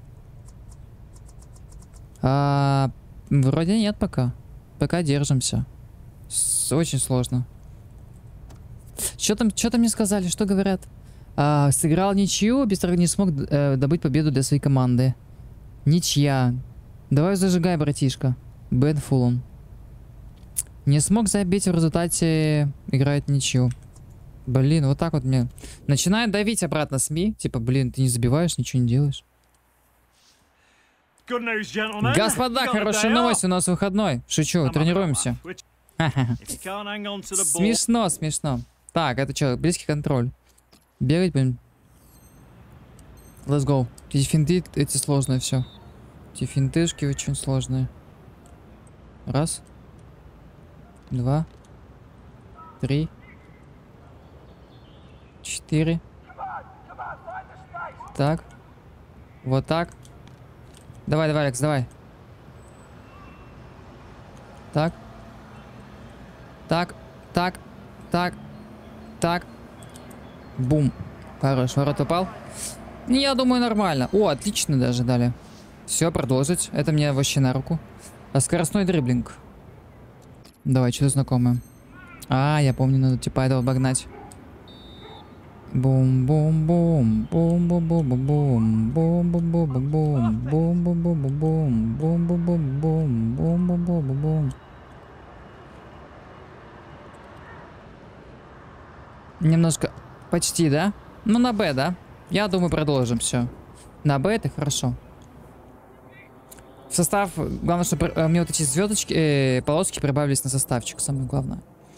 Вроде нет пока. Пока держимся. Очень сложно. Что там мне сказали? Что говорят? Сыграл ничью, Бистров не смог добыть победу для своей команды. Ничья. Давай зажигай, братишка. Бен Фуллон. Не смог забить, в результате играет ничью. Блин, вот так вот мне. Начинает давить обратно СМИ. Типа, блин, ты не забиваешь, ничего не делаешь. Господа, хорошая новость, у нас выходной. Шучу, тренируемся. Смешно, смешно. Так, это что, близкий контроль. Бегать будем. Let's go. Эти финты, эти сложные все. Эти финтышки очень сложные. Раз. 2. 3. 4. Так. Вот так. Давай, давай, Алекс, давай. Так. Так. Так. Так. Так. Бум. Хорош, ворот упал. Я думаю, нормально. О, отлично даже дали. Все, продолжить. Это мне вообще на руку. А скоростной дриблинг. Давай, что-то знакомое. Я помню, надо типа этого обогнать. Бум-бум-бум. Бум-бум-бум-бум. Бум-бум-бум-бум. Бум-бум-бум-бум. Бум-бум-бум-бум. Бум-бум-бум-бум. Немножко... Почти, да? Ну, на Б, да? Я думаю, продолжим все. На Б это хорошо. В состав... Главное, чтобы мне вот эти звездочки, полоски прибавились на составчик. Самое главное.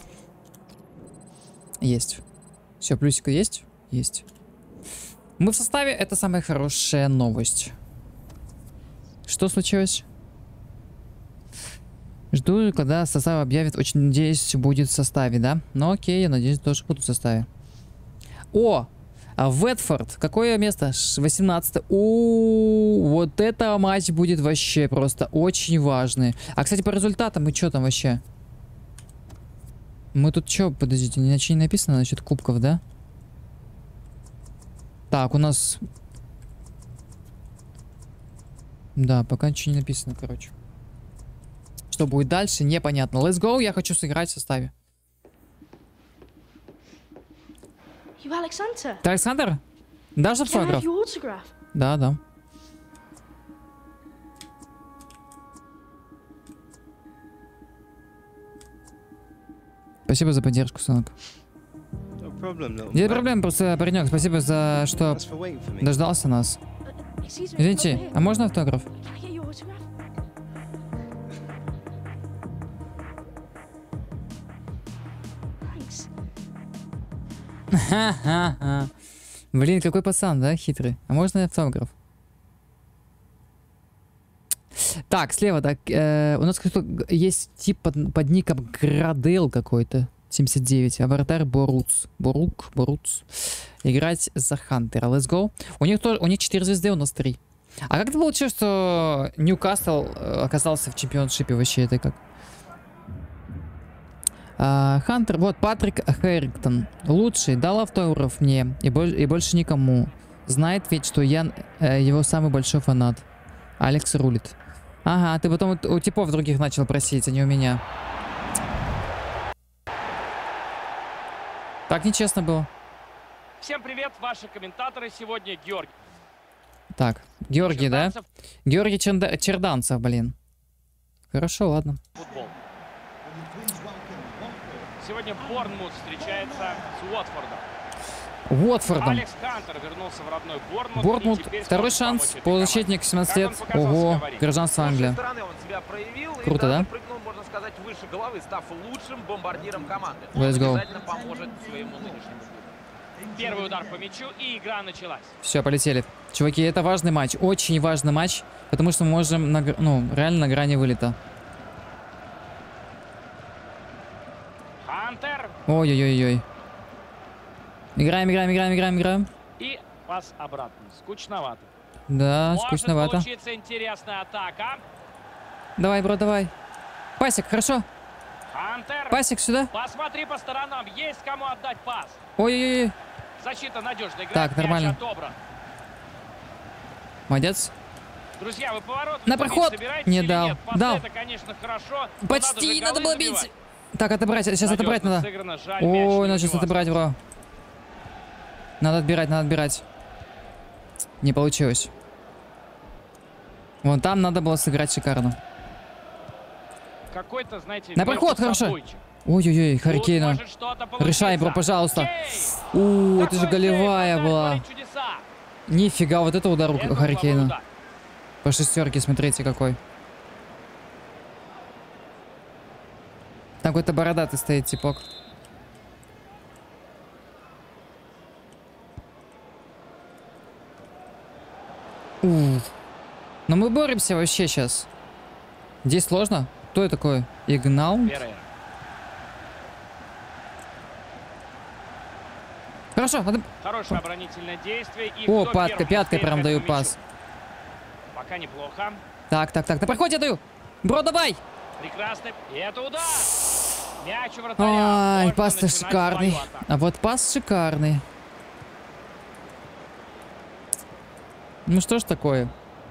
Есть. Все, плюсик есть? Есть. Мы в составе, это самая хорошая новость. Что случилось? Жду, когда состав объявит. Очень надеюсь, будет в составе, да? Ну окей, я надеюсь, тоже буду в составе. О! Уотфорд. Какое место? 18. Вот это матч будет вообще просто очень важный. А, кстати, по результатам мы что там вообще? Мы тут что? Подождите, иначе не написано насчет кубков, да? Так, у нас... Да, пока ничего не написано, короче. Что будет дальше, непонятно. Let's go, я хочу сыграть в составе. Ты Александр? Дашь автограф? Да, да. Спасибо за поддержку, сынок. Нет проблем, просто, паренек, спасибо за что дождался нас. Извините, а можно автограф? Ха-ха-ха. Блин, какой пацан, да, хитрый. А можно автограф? Так, слева, так, у нас есть тип под ником Градел какой-то. 79. А вратарь Боруц. Боруц. Играть за Хантера. Let's go. У них 4 звезды, у нас 3. А как это получилось, что Ньюкасл оказался в чемпионшипе вообще? Это как? Хантер, вот Патрик Хэррингтон. Лучший, дал автограф мне и больше никому. Знает ведь, что я его самый большой фанат. Алекс рулит. Ага, ты потом у типов других начал просить, а не у меня. Так нечестно было. Всем привет, ваши комментаторы сегодня Георгий. Так, Георгий, да? Георгий Черданцев, блин. Хорошо, ладно. Футбол. Сегодня Борнмут встречается с Уотфордом. Уотфордом. Алекс Хантер вернулся в родной Борнмут. Борнмут, второй шанс, полузащитник, 17 лет. Ого, гражданство Англия. Круто, да? Прыгнул, можно сказать, выше головы, став лучшим бомбардиром команды. Let's go. Обязательно поможет своему нынешнему клубу. Первый удар по мячу, и игра началась. Все, полетели. Чуваки, это важный матч, очень важный матч, потому что мы можем, реально на грани вылета. Хантер. Ой-ой-ой-ой. Играем. И пас обратно. Скучновато. Да, может скучновато. Получится интересная атака. Давай, бро, давай. Пасик, хорошо. Хантер. Пасик сюда. Посмотри по сторонам, есть кому отдать пас. Ой-ой-ой. Защита надежно играет. Так, нормально. Отобран. Молодец. Друзья, вы поворот на проход. Не дал. нет? Пасы Дал. Это, конечно, хорошо. Почти надо было бить. Так, отобрать, сейчас отобрать надо. Жаль, ой, надо сейчас отобрать, бро. Надо отбирать, надо отбирать. Не получилось. Вон там надо было сыграть шикарно. Какой-то, знаете, на проход, хорошо. Ой-ой-ой, Харри Кейна. Решай, бро, пожалуйста. Это же голевая была. Нифига, вот это удар у Харри Кейна. По шестерке, смотрите какой. Там какой-то бородатый стоит типок. Но мы боремся вообще сейчас. Здесь сложно. Кто это такой? Игнал? Хорошо. Хорошее оборонительное действие. И о, пяткой прям даю пас. Пока неплохо. Так. На проходе даю. Бро, давай. Прекрасно. И это удар. Мяч у вратаря. Ай, пас-то шикарный. А вот пас шикарный. Ну что ж такое?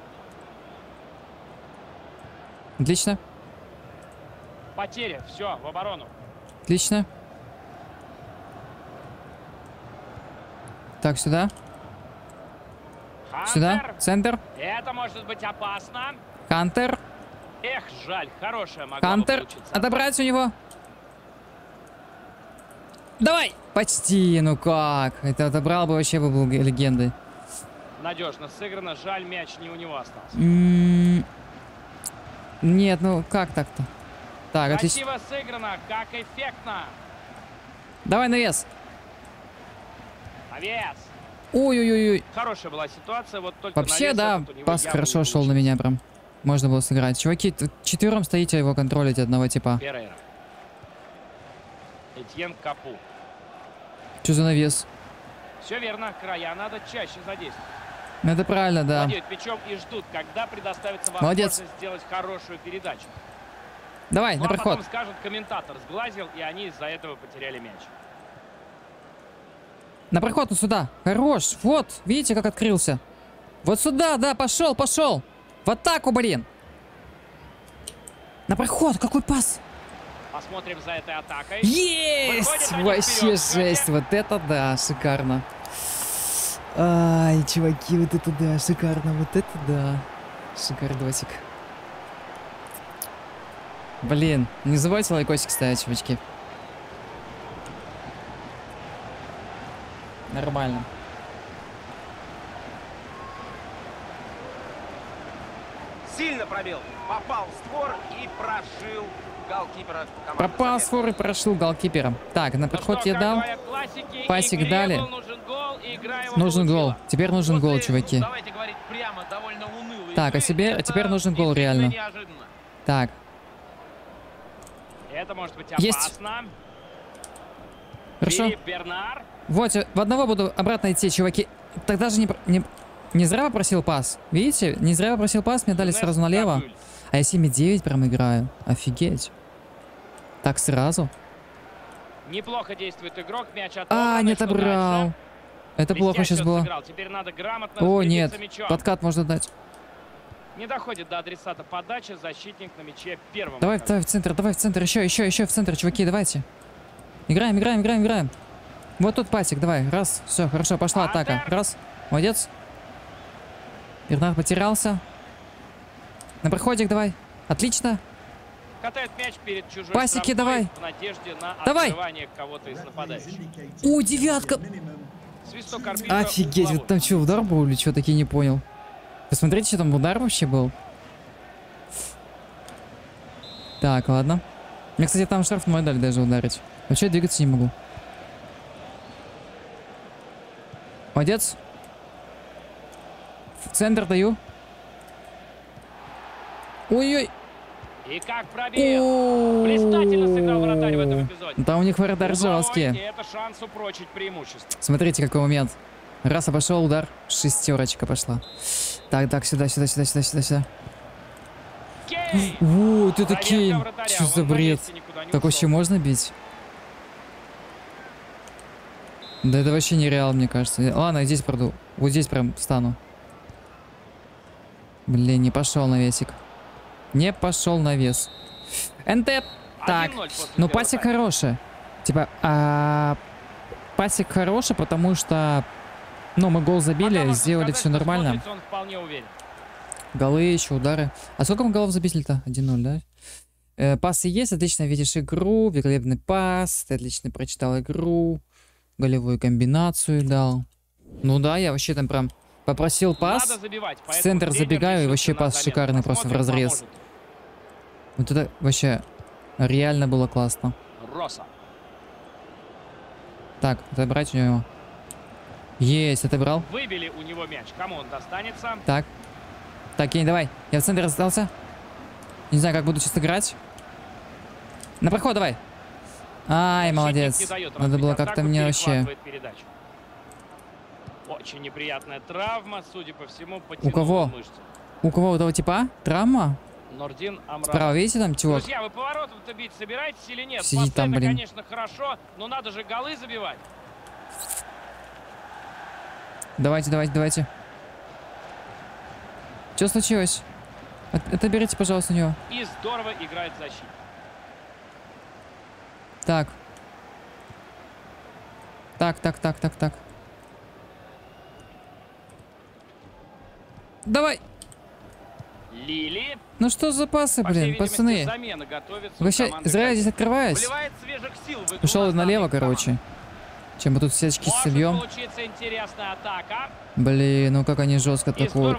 Отлично. Потеря. Все, в оборону. Отлично. Так, сюда. Хантер. Сюда. Центр. Это может быть опасно. Хантер. Эх, жаль. Хорошая могла Хантер. бы получиться. Отобрать у него. Давай. Почти. Ну как? Это отобрал бы, вообще бы был легендой. Надежно сыграно. Жаль, мяч не у него остался. Нет, ну как так-то? Так, отлично. Красиво сыграно, как эффектно. Давай навес. Навес. Ой-ой-ой. Хорошая была ситуация, вот только вообще, навес, да, пас хорошо шел на меня прям. Можно было сыграть. Чуваки, четвером стоите, его контролить одного типа. Перейра. Этьен Капу. Что за навес? Все верно, края надо чаще задействовать. Это правильно, да. Владеют мячом и ждут, когда предоставится возможность сделать хорошую передачу. Давай, на проход. Потом скажут, комментатор сглазил, и они из-за этого потеряли мяч. На проход, ну сюда. Хорош. Вот, видите, как открылся. Вот сюда, да, пошел. В атаку, блин. На проход, какой пас. Посмотрим за этой атакой. Есть! Вообще жесть. Вот это да, шикарно. Ай, чуваки, вот это да, шикарно. Вот это да. Шикардосик. Блин, не забывайте лайкосик ставить, чувачки. Нормально. Сильно пробил. Попал в створ и прошил голкипера. Попал в створ и прошил голкипера. Так, на подход я дал. Пасик дали. Нужен гол. Теперь нужен гол, чуваки. Так, а теперь нужен гол реально. Так. Это может быть есть. Хорошо. Вот, в одного буду обратно идти, чуваки. Тогда же не зря попросил пас. Видите? Не зря попросил пас, мне дали сразу налево. А я 7,9 прям играю. Офигеть. Так сразу. Неплохо действует игрок, мяч не отобрал. Это плохо сейчас было. Теперь надо грамотно о, нет. Мячом. Подкат можно дать. Не доходит до адресата подачи, защитник на мяче первым. Давай в центр, еще в центр, чуваки, давайте. Играем. Вот тут пасик, давай, раз, все, хорошо, пошла атака, раз, молодец. Бернар потерялся. На проходик давай, отлично. Катает мяч перед чужой пасики давай. В надежде на открывание кого-то из нападающих. О, девятка. Офигеть, вот там что, удар был или что, таки не понял. Посмотрите, что там удар вообще был. Так, ладно. Мне, кстати, там штраф мой дали даже ударить. Вообще двигаться не могу. Молодец. В центр даю. Ой-ой. И как пробил. Блистательно сыграл вратарь в этом эпизоде. Да, у них вратарь жесткие. Это шанс упрочить преимущество. Смотрите, какой момент. Раз обошел удар, шестерочка пошла. Так, сюда. Вот это Кейн. Что за бред? Так вообще можно бить? Да это вообще нереал, мне кажется. Ладно, здесь пройду. Вот здесь прям встану. Блин, не пошел навесик. Не пошел навес. НТ. Так, ну пасик хороший. Типа, пасик хороший, потому что, ну, мы гол забили, сделали все нормально. Голы еще, удары. А сколько мы голов забили-то? 1-0, да? Пасы есть, отлично видишь игру, великолепный пас, ты отлично прочитал игру, голевую комбинацию дал. Ну да, я вообще там прям попросил пас, в центр забегаю, и вообще пас шикарный, просто в разрез. Вот это вообще реально было классно. Так, отобрать у него. Есть, отобрал. Выбили у него мяч, кому он достанется. Так. Так, Кень, давай. Я в центре остался. Не знаю, как буду сейчас играть. На проход давай. Ай, молодец. Надо было как-то мне вообще... Очень неприятная травма, судя по всему, у кого? Мышцы. У кого? У того типа? Травма? Нордин Амрам. Справа, видите, там чувак? Друзья, вы поворотом-то бить собираетесь или нет? Сидит там, блин. Конечно, хорошо, но надо же голы забивать. Давайте, давайте, давайте. Что случилось? Отоберите, пожалуйста, у него. И здорово играет защита. Так. Так. Давай. Лили. Ну что за пасы, блин, пацаны? Вообще, зря я здесь открываюсь. Ушел налево, короче. Чем мы тут все очки собьем. Блин, ну как они жестко атакуют.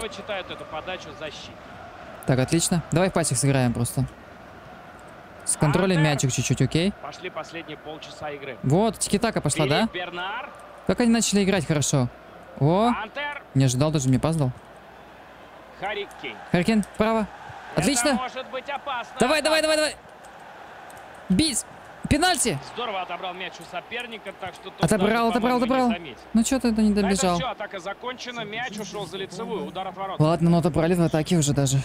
Так, отлично. Давай в пасик сыграем просто. С контролем мячик чуть-чуть, окей? Пошли последние полчаса игры. Вот, тики-така пошла, да? Бернар. Как они начали играть хорошо. О, не ожидал, даже мне пас дал. Харри Кейн. Харри Кейн, право. Отлично. Может быть опасно. Давай. Бить. Пенальти. Здорово отобрал мяч у соперника, так что тот отобрал. Ну что ты это не добежал? Все, атака закончена, мяч ушел за лицевую, удар от ворот. Ладно, но отобрали в атаке уже даже.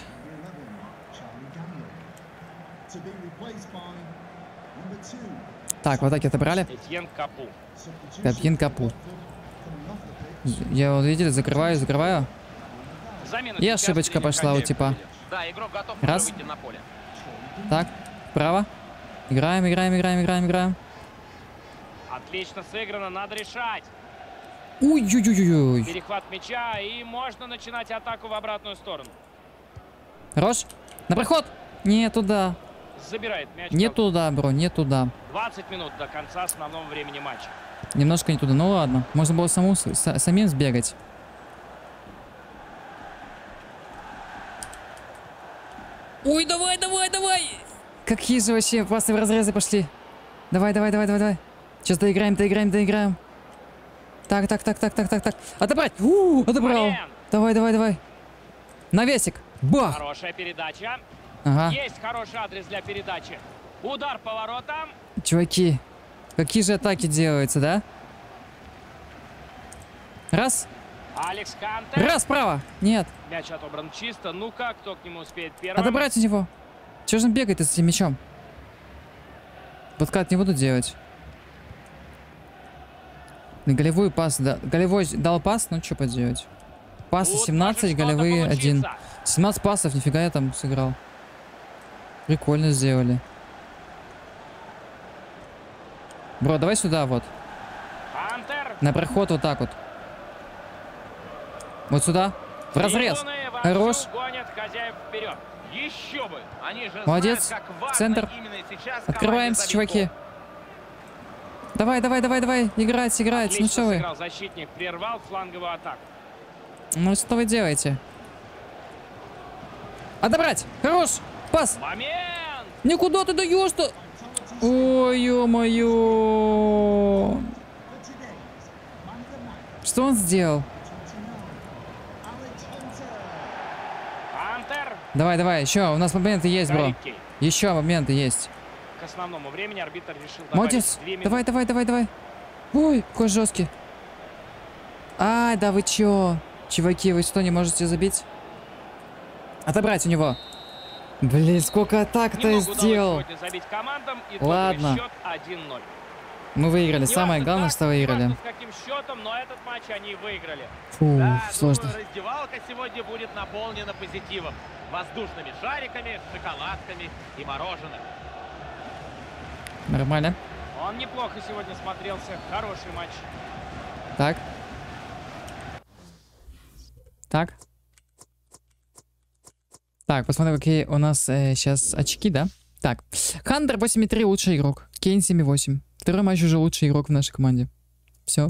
Так, в атаке отобрали. Этьен Капу. Я вот, видели, закрываю. И ошибочка пошла у типа. Раз. Так, вправо. Играем. Отлично сыграно, надо решать. Ой-ой-ой-ой. Перехват мяча, и можно начинать атаку в обратную сторону. Хорош. На проход. Не туда. Забирает мяч. Не туда, бро, не туда. 20 минут до конца основного времени матча. Немножко не туда, ну ладно. Можно было самим сбегать. Ой, давай. Какие же вообще пасы в разрезы пошли. Давай. Сейчас доиграем. Так. Отобрать. Отобрал. Давай. Навесик. Бах. Хорошая передача. Ага. Есть хороший адрес для передачи. Удар по воротам. Чуваки, какие же атаки делаются, да? Раз. Алекс Хантер. Раз, право. Нет. Мяч отобран чисто. Ну-ка, кто к нему успеет первым? Отобрать у него. Чего же он бегает с этим мячом? Подкат не буду делать. Голевой пас, да. Голевой дал пас, ну что поделать. Пасы 17, голевые 1. 17 пасов, нифига я там сыграл. Прикольно сделали. Бро, давай сюда вот. Хантер. На проход вот так вот. Вот сюда. В разрез. Хорош. Еще бы. Они же молодец. Знают, как центр. Открываемся, чуваки. Давай. Играть. Отлично ну что вы? Защитник прервал фланговую атаку. Ну что вы делаете? Отобрать. Хорош. Пас. Момент. Никуда ты даешь-то? Ой, ё-моё. Что он сделал? Давай, еще, у нас моменты есть, бро. Еще моменты есть. К основному времени арбитр решил молодец. Давай. Ой, какой жесткий. Ай, да вы чё? Чуваки, вы что, не можете забить? Отобрать у него. Блин, сколько атак-то я сделал. Командам, ладно. Счет 1-0. Мы выиграли. Самое главное, что выиграли. С каким счетом, но этот матч они выиграли. Фу, да, сложно. Думаю, раздевалка сегодня будет наполнена позитивом. Воздушными шариками, шоколадками и мороженым. Нормально. Он неплохо сегодня смотрелся. Хороший матч. Так. Так. Так, посмотрим, какие у нас сейчас очки, да? Так. Хантер 8,3 лучший игрок. Кейн 7,8. Второй матч уже лучший игрок в нашей команде. Все.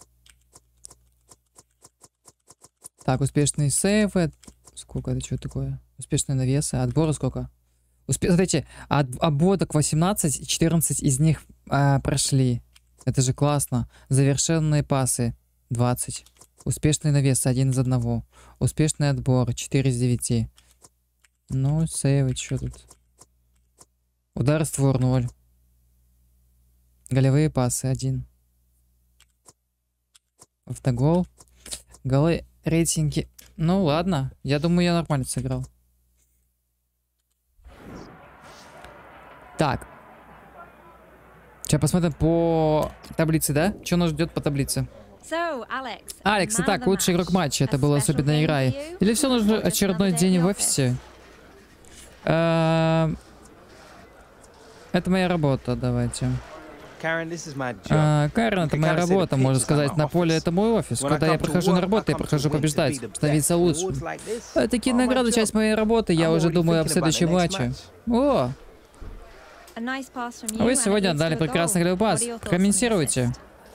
Так, успешные сейвы. Сколько это, что такое? Успешные навесы. Отборы сколько? Смотрите, обводок 18, 14 из них прошли. Это же классно. Завершенные пасы 20. Успешный навес 1 из 1. Успешный отбор 4 из 9. Ну, сейвы, что тут? Удар в створ 0. Голевые пасы 1. Автогол. Голы, рейтинги. Ну ладно, я думаю, я нормально сыграл. Так. Сейчас посмотрим по таблице, да? Что нас ждет по таблице? Алекс, итак, лучший игрок матча. Это была особенная игра. Или все нужно очередной день в офисе? Это моя работа, давайте. Карен, это моя работа, можно сказать. На поле это мой офис. Когда я прохожу на работу, я прохожу побеждать, становиться лучше. Такие награды — часть моей работы. Я уже думаю об следующем матче. О! Вы сегодня отдали прекрасный голевой пас. Комментируйте.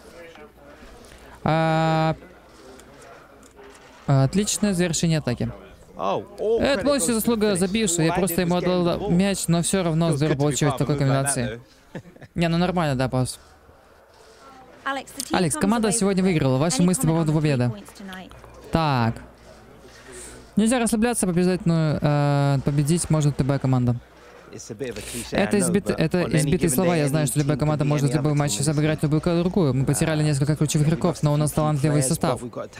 Отличное завершение атаки. Это полностью заслуга забившего. Я просто ему отдал мяч, но все равно здорово получилось в такой комбинации. Не, ну нормально, да, пас. Алекс, команда сегодня выиграла. Ваши мысли по поводу победы? Так. Нельзя расслабляться, победить может любая команда. Это избитые слова. Я знаю, что любая команда может в любой матче обыграть любую другую. Мы потеряли несколько ключевых игроков, но у нас талантливый состав.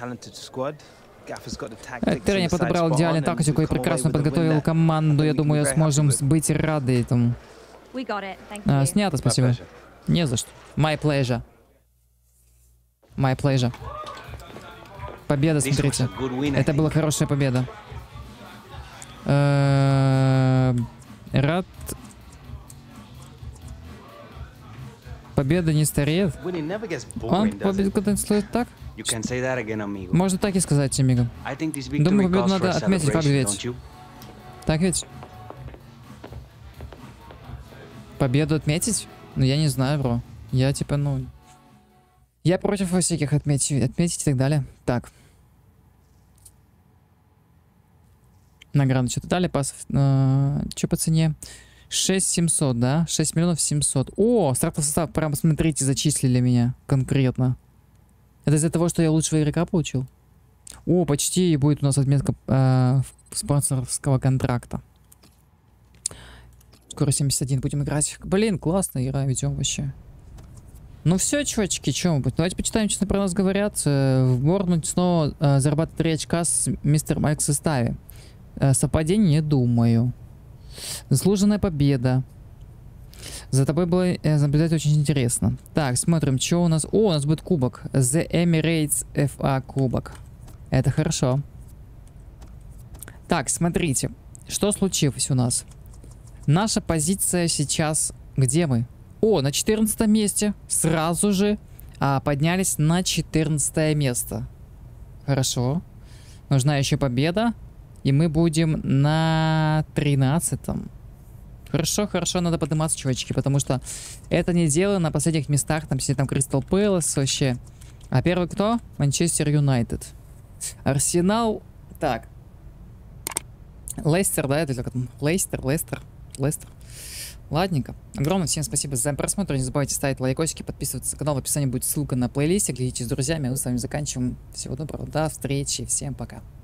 Тренер подобрал идеальную тактику и прекрасно подготовил команду. Я думаю, сможем быть рады этому. Снято, спасибо. Не за что. My pleasure. My pleasure. Победа, смотрите. Это была хорошая победа. Рад. Победа не стареет. Он победу когда-нибудь стоит так? Можно так и сказать, Амиго. Думаю, победу надо отметить, как ведь. Так ведь? Победу отметить? Ну, я не знаю, бро. Я типа, ну... Я против всяких отметить и так далее. Так. Награду что-то дали, пасов. Что по цене? 6700, да? 6 миллионов 700. О, стартовый состав, прямо смотрите, зачислили меня конкретно. Это из-за того, что я лучшего игрока получил. О, почти будет у нас отметка спонсорского контракта. Скоро 71 будем играть. Блин, классная игра, ведем вообще. Ну все, чувачки, что мы будем? Давайте почитаем, честно про нас говорят. В Борнмуте снова зарабатывает 3 очка с мистер Майк в составе. Совпадение, не думаю. Заслуженная победа. За тобой было наблюдать очень интересно. Так, смотрим, что у нас. О, у нас будет кубок. The Emirates FA кубок. Это хорошо. Так, смотрите. Что случилось у нас? Наша позиция сейчас... Где мы? О, на 14 месте. Сразу же поднялись на 14 место. Хорошо. Нужна еще победа. И мы будем на 13-м. Хорошо, хорошо, надо подниматься, чувачки, потому что это неделя на последних местах, там сидит там Кристал Пэлас вообще. А первый кто? Манчестер Юнайтед. Арсенал. Так. Лестер, да, это как там? Лестер. Ладненько. Огромное всем спасибо за просмотр. Не забывайте ставить лайкосики, подписываться на канал. В описании будет ссылка на плейлист. Глядите с друзьями. Мы с вами заканчиваем. Всего доброго. До встречи. Всем пока.